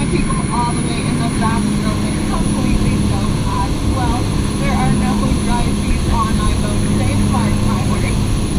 people all the way in the back row are completely soaked as well. There are no dry seats on my boat today, as far as I worry.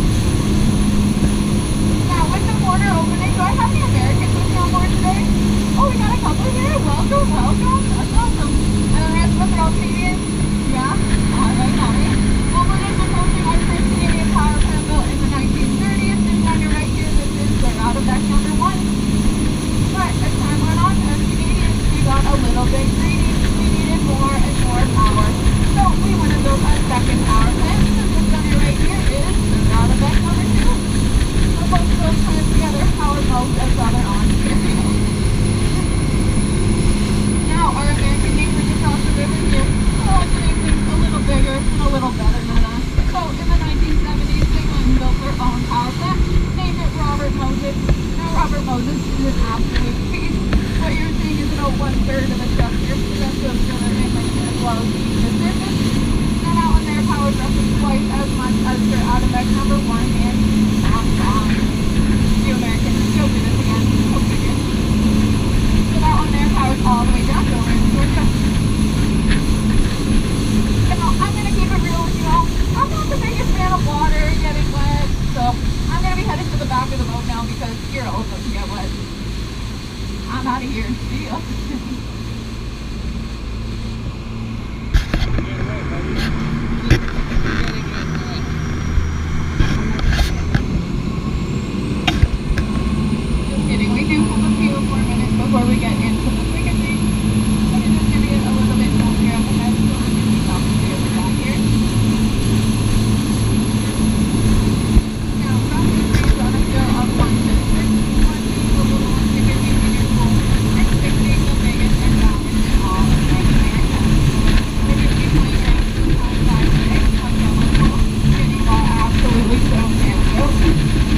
Now, with the border opening, do I have any Americans with me on board today? Oh, we got a couple here. Welcome, welcome. That's awesome. And the rest of us are all Canadians? Yeah? Alright, alright. Well, we're just approaching our first Canadian power plant built in the 1930s, and on your right here, this is the Radovac number 1. But as time went on, as Canadians, we got a little bit greedy. We needed more and more power. So we went and built a second power plant. So just on your right here is the Radovac number 2. So both of those plants together power most of Southern Ontario. Now our American neighbors across the river here are also doing things a little bigger and a little better than us. So in the 1970s, they went and built their own power plant, named it Robert Moses. Now Robert Moses is an absolute beast. What you're seeing is about 1/3 of the structure. The rest of the other inlets as well as the surface. Now that one there powers roughly twice as much as their Radovac number 1 and outside. You Americans, go do this again. Go figure. So that one there powers all the way down to over in Georgia. Now I'm gonna keep it real with you all. I'm not the biggest fan of water getting wet, so I'm gonna be headed to the back of the boat now because you're all supposed to get wet. I'm out of here. See ya. Just kidding. We do have a few more minutes before we get into the thick of things. But it's just gonna get a little bit cold here up ahead, so I'm gonna keep off the other side here. Now, from this range on a scale of 1 to 6, 1 being the little one, bigger being your cold, and 6 being the biggest and baddest in all of North America. If you're viewpoint range from 5 to 6, I'm yellow cold, getting all absolutely soaked and soaked.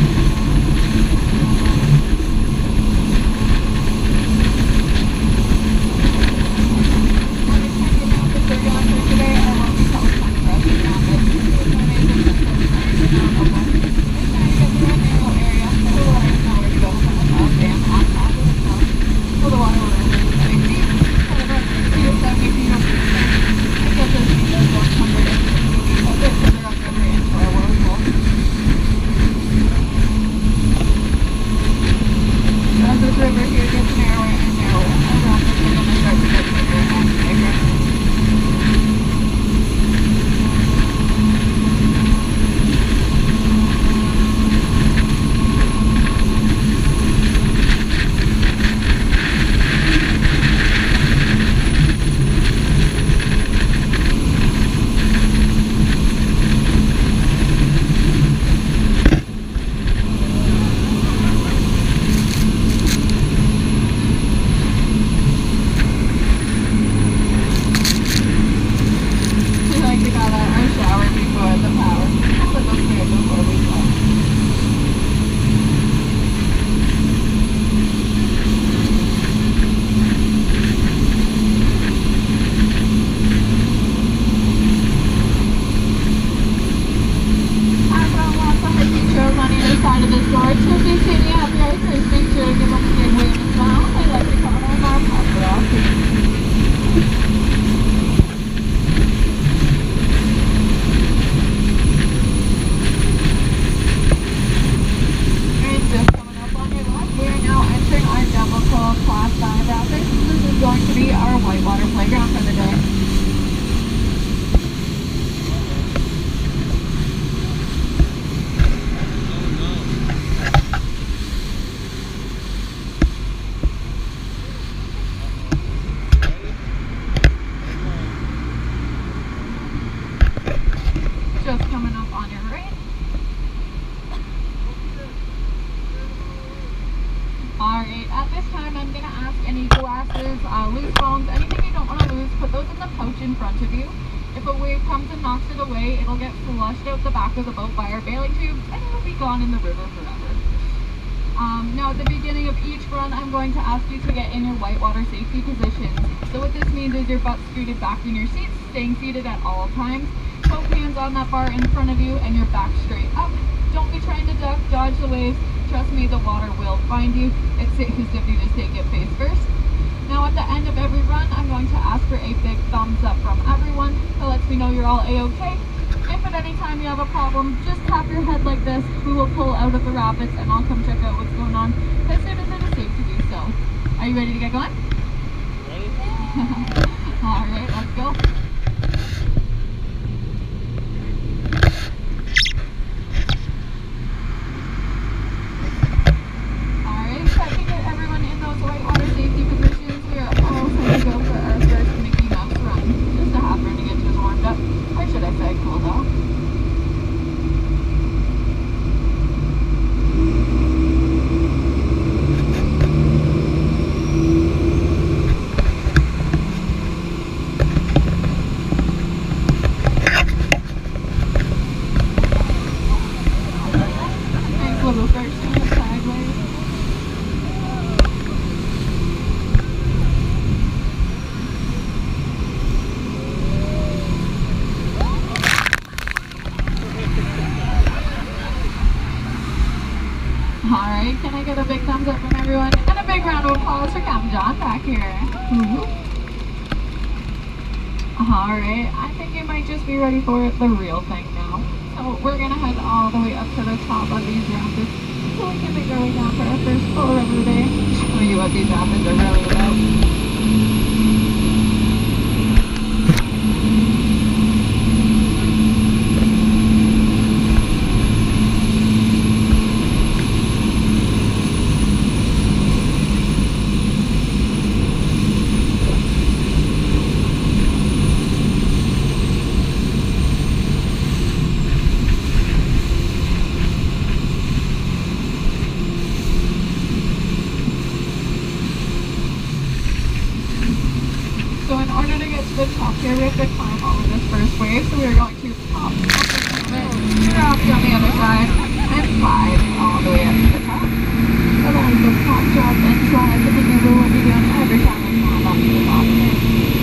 Alright, at this time I'm going to ask any glasses, loose phones, anything you don't want to lose, put those in the pouch in front of you. If a wave comes and knocks it away, it'll get flushed out the back of the boat by our bailing tubes and it'll be gone in the river forever. Now at the beginning of each run, I'm going to ask you to get in your whitewater safety positions. So what this means is your butt scooted back in your seats, staying seated at all times, both hands on that bar in front of you, and your back straight up. Don't be trying to duck, dodge the waves. Trust me, the water will find you. It's safest if you just take it face first. Now at the end of every run, I'm going to ask for a big thumbs up from everyone. That lets me know you're all A-okay. If at any time you have a problem, just tap your head like this. We will pull out of the rapids and I'll come check out what's going on as soon as it is safe to do so. Are you ready to get going? Ready? Alright, let's go. Alright, so I can get everyone in those whitewater safety positions. We are all set to go for our first Mickey Mouse run. Just a half run to get you warmed up. Or should I say cooled off? Alright, can I get a big thumbs up from everyone? And a big round of applause for Captain John back here. Alright, I think you might just be ready for the real thing now. So we're gonna head all the way up to the top of these rapids so we can make our way down for our first full run of the day. Show you what these rapids are really about. So in order to get to the top here, we have to climb over this first wave. So we are going to pop up the summit, drop on the other side, and slide all the way up to the top. So that is the pop, drop, and slide to maneuver what you're doing every time we climb up to the top here.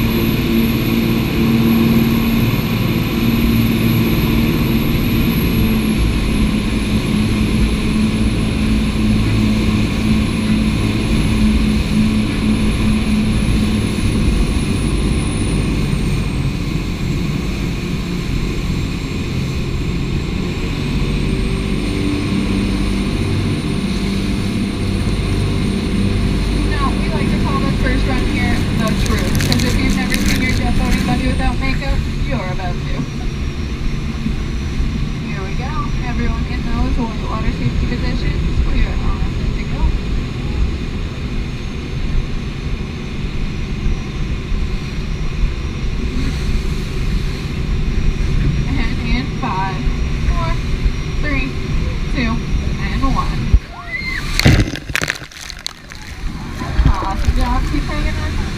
Everyone in those whitewater safety positions, we are all set to go. And in 5, 4, 3, 2, and 1. Awesome job, keep hanging on.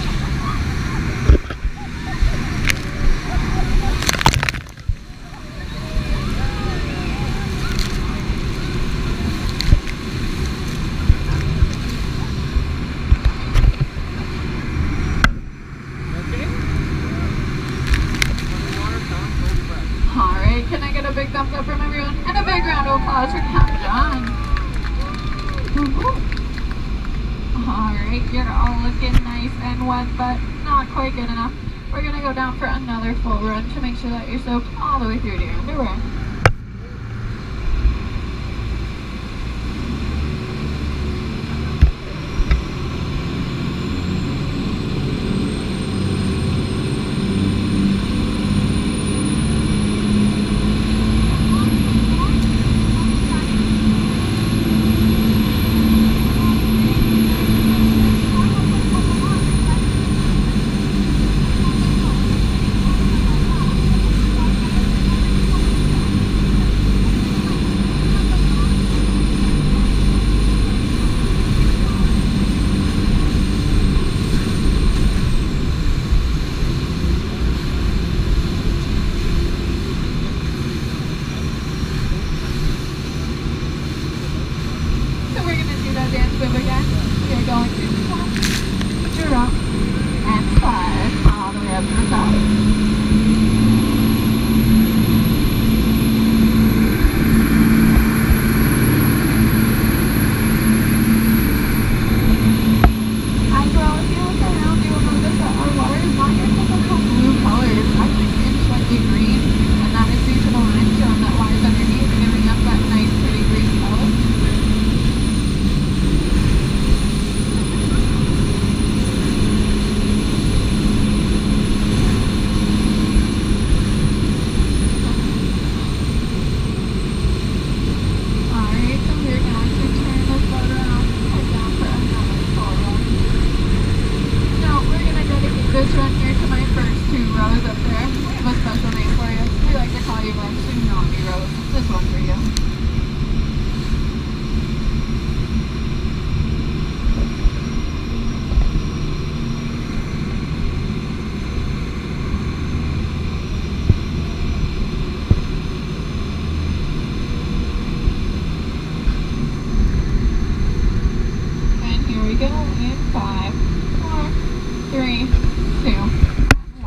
Alright, can I get a big thumbs up from everyone? And a big round of applause for Captain John. Alright, you're all looking nice and wet, but not quite good enough. We're going to go down for another full run to make sure that you're soaked all the way through to your underwear. Dance move again. We are going to pop, drop, and slide all the way up to the top. Hi, girl, if you look around. just run here to my first 2 rows up there. We have a special name for you. We like to call you our tsunami rows. This one for you. And here we go in 5, 4, 3, 2, 1.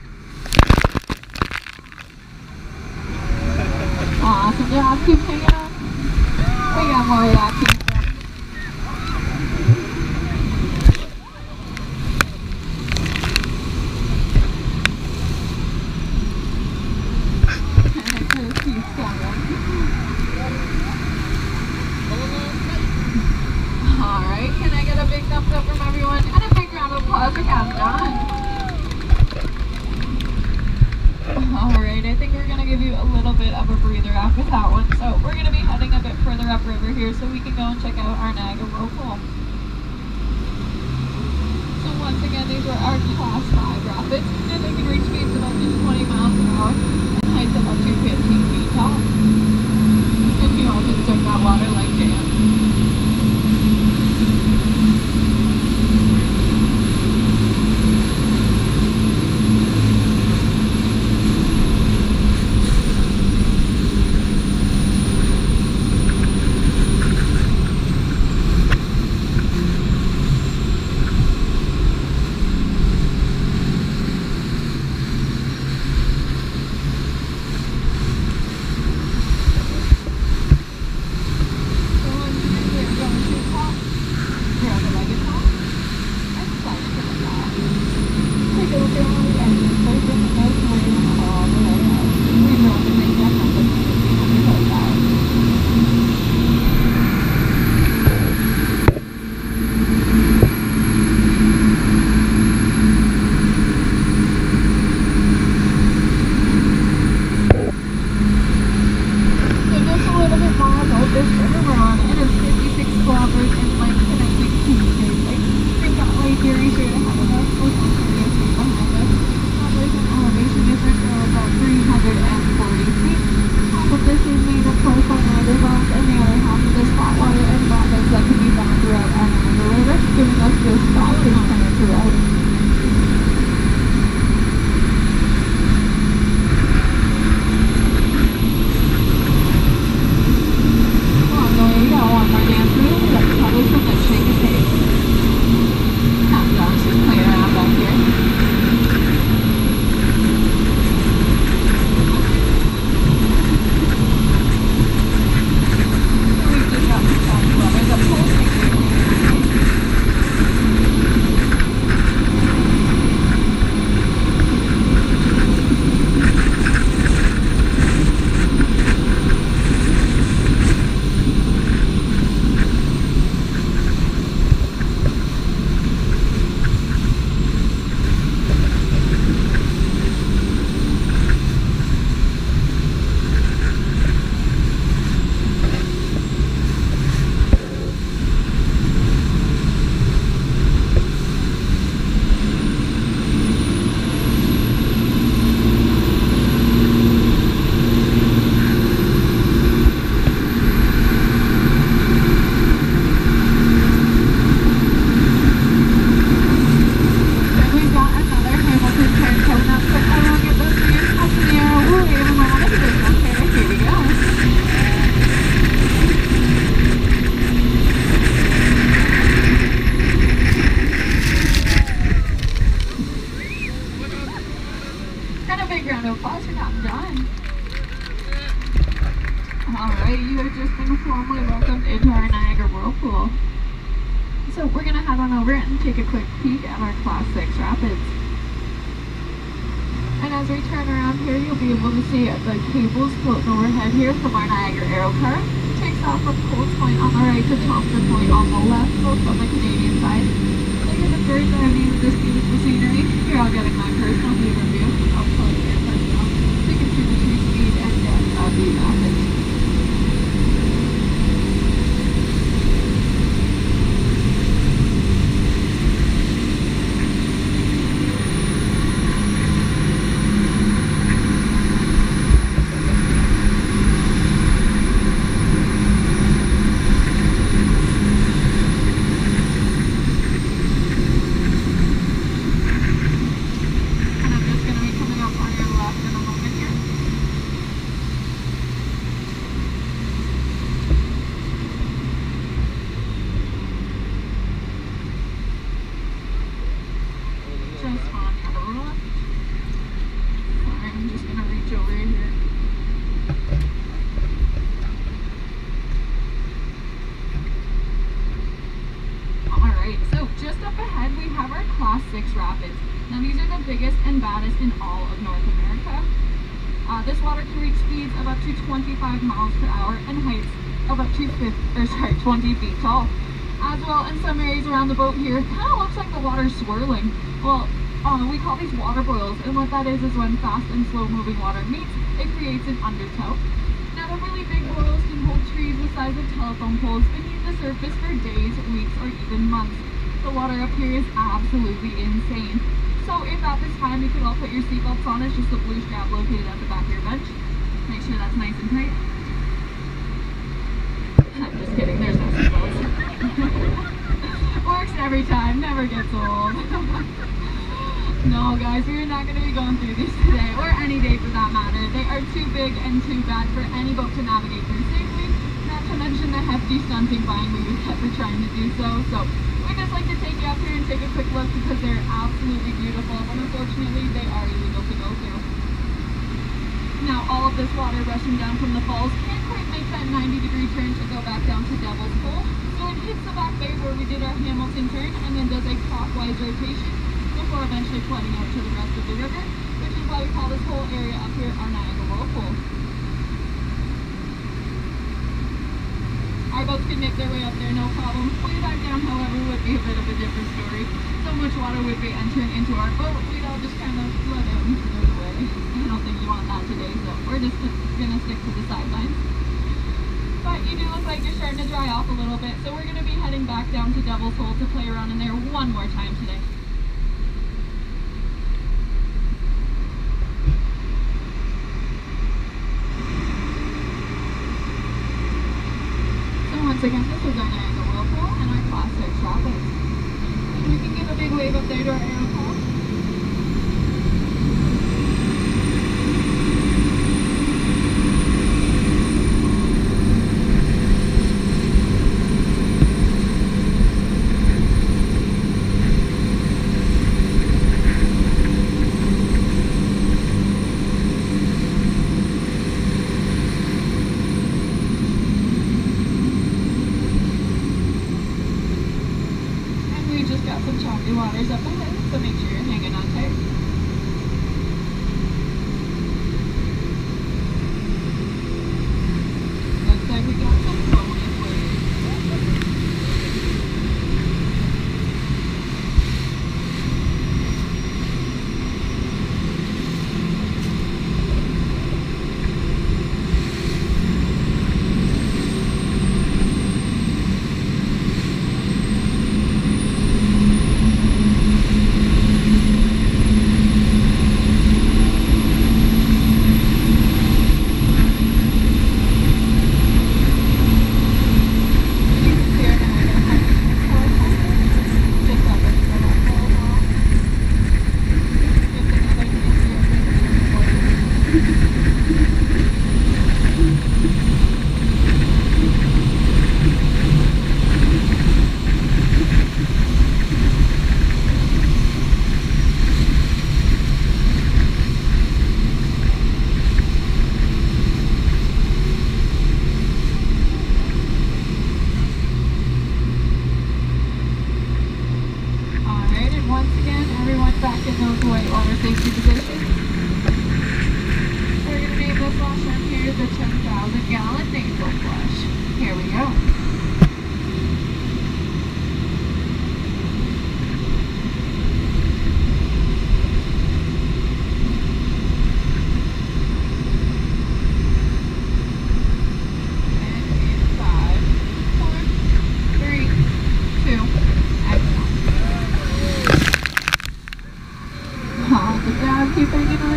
Awesome job. Keep hanging on. We got more of that. Keep Alright, can I get a big thumbs up from everyone and a big round of applause for Captain John? Alright, I think we're going to give you a little bit of a breather after that one. So we're going to be heading a bit further upriver here so we can go and check out our Niagara Whirlpool. So once again, these are our Class 5 rapids, and they can reach speeds of up to 20 miles an hour and heights of up to 15 feet tall. And you all just took that water like jam. So we're going to head on over and take a quick peek at our Class 6 rapids. And as we turn around here, you'll be able to see the cables floating overhead here from our Niagara Aero car. It takes off from Coles Point on the right to Thompson Point on the left, both on the Canadian side. Look at the bird's eye view of this beautiful scenery. You're all getting my personal favorite view. I'll close it personal. So you can see the true speed and depth of these rapids. Now these are the biggest and baddest in all of North America. This water can reach speeds of up to 25 miles per hour and heights of up to 20 feet tall. As well, in some areas around the boat here, it kind of looks like the water's swirling. Well, we call these water boils, and what that is when fast and slow moving water meets, it creates an undertow. Now the really big boils can hold trees the size of telephone poles beneath the surface for days, weeks, or even months. The water up here is absolutely insane. So if at this time you could all put your seatbelts on, it's just a blue strap located at the back of your bench. Make sure that's nice and tight. I'm just kidding, there's no seatbelts. Works every time, never gets old. No guys, we are not going to be going through these today, or any day for that matter. They are too big and too bad for any boat to navigate through safely, not to mention the hefty stunting fine we would get for trying to do so. So we just like to take you up here and take a quick look because they're absolutely beautiful, but unfortunately they are illegal to go through. Now all of this water rushing down from the falls can't quite make that 90-degree turn to go back down to Devil's Hole, so it hits the back bay where we did our Hamilton turn and then does a clockwise rotation before eventually flooding out to the rest of the river, which is why we call this whole area up here our Niagara Whirlpool. Our boats could make their way up there, no problem. Way back down, however, would be a bit of a different story. So much water would be entering into our boat, we'd all just kind of flood out and float away. I don't think you want that today, so we're just gonna stick to the sidelines. But you do look like you're starting to dry off a little bit, so we're gonna be heading back down to Devil's Hole to play around in there one more time today. Once again, this is our Niagara Whirlpool and our Class 6 Rapids. And we can give a big wave up there to our aeroplane. Got some choppy waters up ahead, so make sure you're hanging on tight. Looks like we got some bonus waves. Back in those white water safety positions. We're going to name this last one here the 10,000 gallon nasal flush. Here we go. And in 5, 4, 3, 2, exhale. Good job, keep hanging on.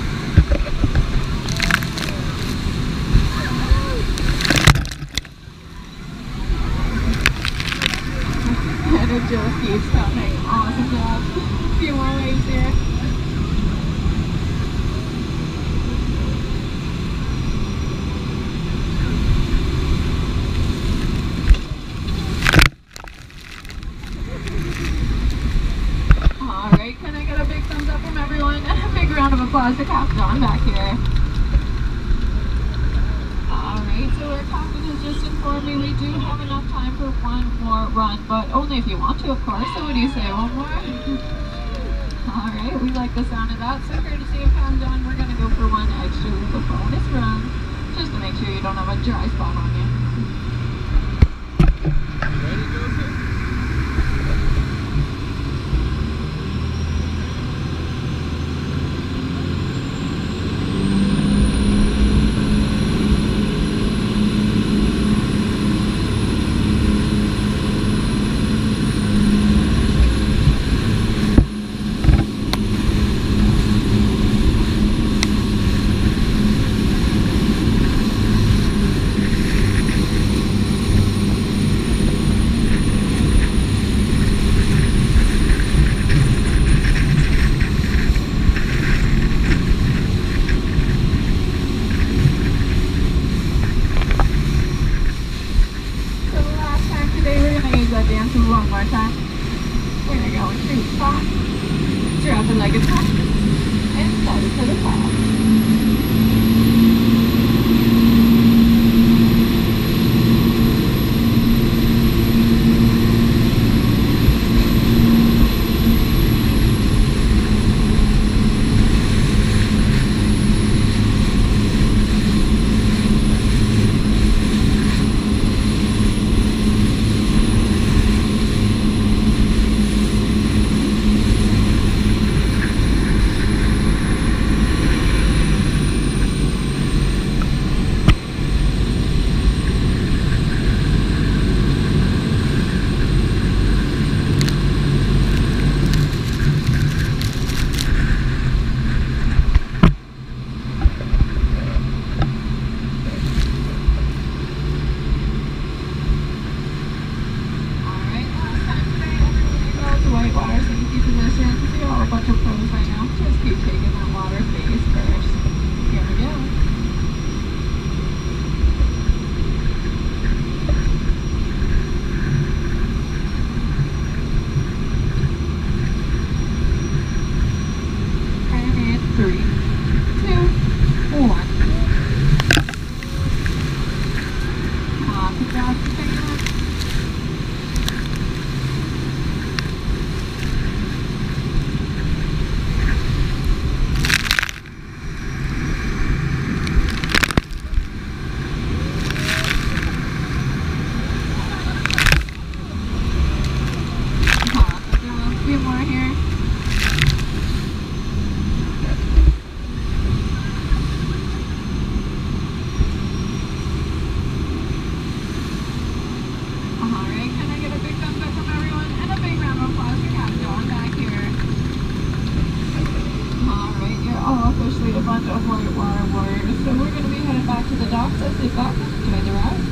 And it just keeps coming. Awesome job. A few more waves here. Alright, can I get a big thumbs up from everyone? And a big round of applause to Captain John back here. Alright, so our captain has just informed me we do have enough time for one more run, but only if you want to, of course. So what do you say, one more? Alright, we like the sound of that, so courtesy of Countdown, we're gonna go for one extra little bonus run, just to make sure you don't have a dry spot on you. Ready to go, sir? One more time. We're gonna go into spot, drop it like a top, and start it to the top. Officially a bunch of whitewater warriors, so we're going to be headed back to the docks as they back. Enjoy the ride.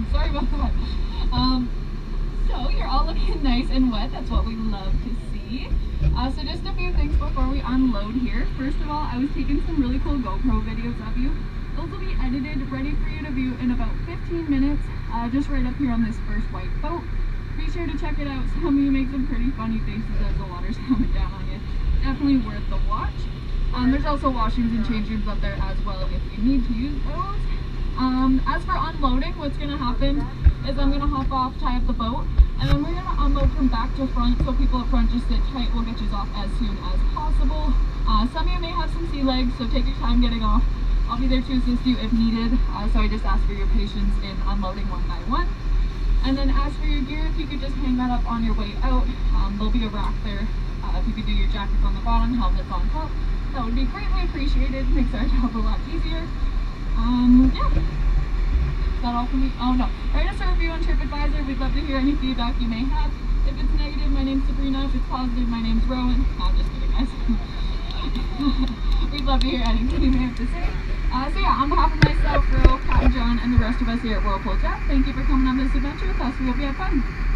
Sorry about that. So you're all looking nice and wet. That's what we love to see. So just a few things before we unload here. First of all, I was taking some really cool GoPro videos of you. Those will be edited, ready for you to view in about 15 minutes, just right up here on this first white boat. Be sure to check it out. Some of you make some pretty funny faces as the water's coming down on you. Definitely worth the watch. There's also washings and change rooms up there as well if you need to use those. As for unloading, what's going to happen is I'm going to hop off, tie up the boat, and then we're going to unload from back to front, so people up front just sit tight. We'll get you off as soon as possible. Some of you may have some sea legs, so take your time getting off. I'll be there to assist you if needed, so I just ask for your patience in unloading one by one. And then as for your gear, if you could just hang that up on your way out, there'll be a rack there. If you could do your jackets on the bottom, helmets on top, that would be greatly appreciated. Makes our job a lot easier. Yeah. Is that all for me? Oh no. Write us a review on TripAdvisor. We'd love to hear any feedback you may have. If it's negative, my name's Sabrina. If it's positive, my name's Rowan. No, I'm just kidding, guys. We'd love to hear anything you may have to say. So yeah, on behalf of myself, Ro, Kat, and John, and the rest of us here at Whirlpool Jet, thank you for coming on this adventure with us. We hope you had fun.